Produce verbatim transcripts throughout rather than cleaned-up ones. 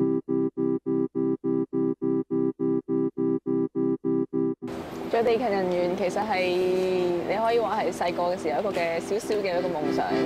做地勤人員其實係你可以話係細個嘅時候一個嘅少少嘅一個夢想。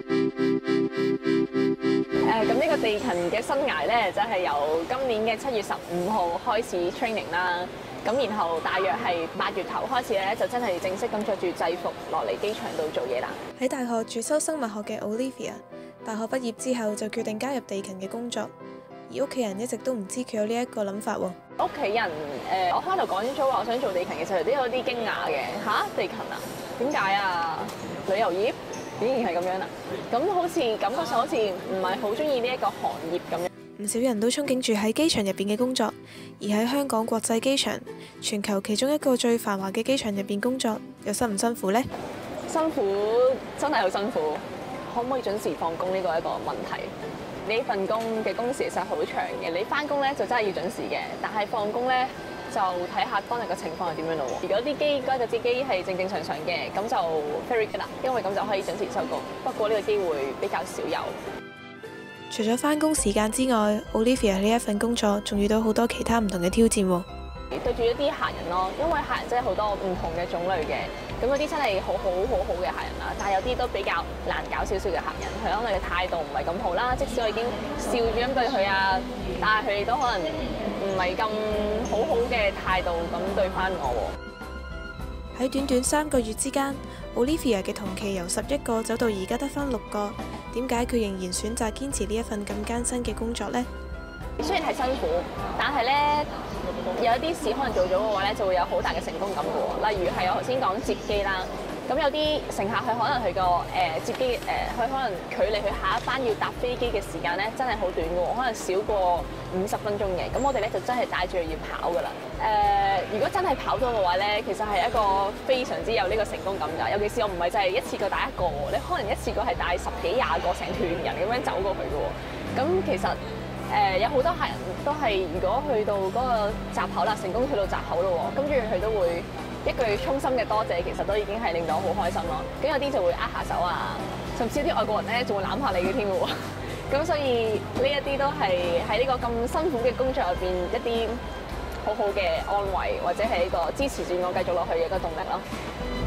誒咁呢個地勤嘅生涯咧，就係由今年嘅七月十五號開始 training 啦。咁然後大約係八月頭開始咧，就真係正式咁着住制服落嚟機場度做嘢啦。 喺大學主修生物學嘅 Olivia， 大學畢業之後就決定加入地勤嘅工作，而屋企人一直都唔知佢有呢一個諗法喎。 屋企人誒、呃，我開頭講咗話我想做地勤嘅時候，都有啲驚訝嘅吓，地勤啊？點解啊？旅遊業竟然係咁樣啊？咁好似感覺上好似唔係好中意呢一個行業咁樣。 唔少人都憧憬住喺機場入邊嘅工作，而喺香港國際機場，全球其中一個最繁華嘅機場入邊工作，又辛唔辛苦呢？ 辛苦，真係好辛苦。可唔可以準時放工呢個係一個問題。呢份工嘅工時其實好長嘅，你翻工咧就真係要準時嘅，但係放工咧就睇下當日嘅情況係點樣咯。如果啲機嗰隻機係正正常常嘅，咁就 very good 啦，因為咁就可以準時收工。不過呢個機會比較少有。 除咗翻工時間之外 ，Olivia 呢一份工作仲遇到好多其他唔同嘅挑戰喎。 對住一啲客人咯，因為客人真係好多唔同嘅種類嘅，咁有啲真係好好好好嘅客人啦，但係有啲都比較難搞少少嘅客人，佢可能嘅態度唔係咁好啦，即使我已經笑住咁對佢啊，但係佢哋都可能唔係咁好好嘅態度咁對翻我喎。 喺短短三個月之間 ，Olivia 嘅同期由十一個走到而家得翻六個，點解佢仍然選擇堅持呢一份咁艱辛嘅工作呢？ 雖然係辛苦，但係咧有一啲事可能做咗嘅話咧，就會有好大嘅成功感嘅喎。例如係我頭先講接機啦，咁有啲乘客佢可能佢個誒接機誒，佢、呃、可能距離佢下一班要搭飛機嘅時間咧，真係好短嘅喎，可能少過五十分鐘嘅。咁我哋咧就真係帶住佢要跑㗎啦。誒、呃，如果真係跑到嘅話咧，其實係一個非常之有呢個成功感㗎。尤其是我唔係就係一次過帶一個，你可能一次過係帶十幾廿個成團人咁樣走過去嘅喎。咁其實誒、呃、有好多客人都係，如果去到嗰個閘口啦，成功去到閘口咯喎，跟住佢都會一句衷心嘅多謝，其實都已經係令到我好開心咯。咁有啲就會握下手啊，甚至有啲外國人咧仲會攬下你嘅添喎。咁所以呢一啲都係喺呢個咁辛苦嘅工作入邊一啲好好嘅安慰，或者係一個支持住我繼續落去嘅一個動力咯。